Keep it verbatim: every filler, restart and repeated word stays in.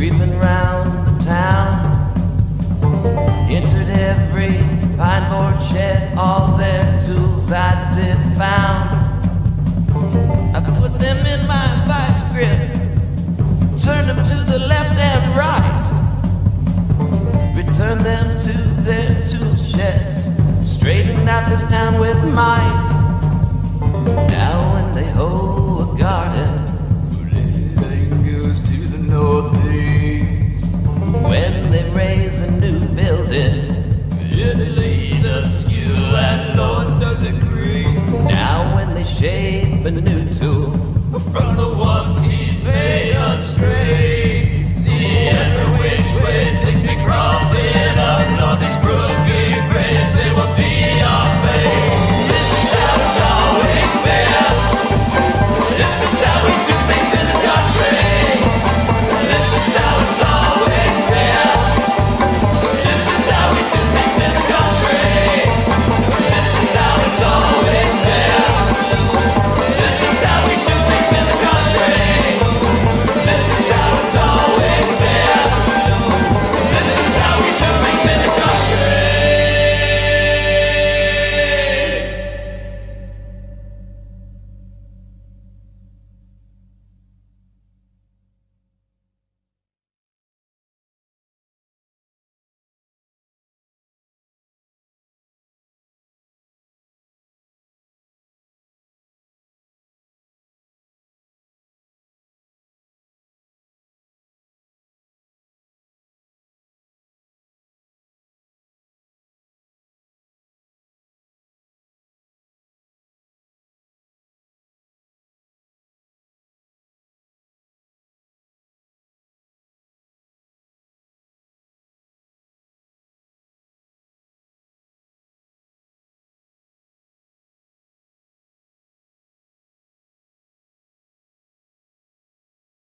creeping round the town, entered every pine board shed, all their tools I did found. I put them in my vice grip, turned them to the left and right, returned them to their tool sheds, straightened out this town with might. Now when they hoe a garden, everything goes to the northeast. When they raise a new building, Italy does skill and Lord does agree. Now when they shape a new tool,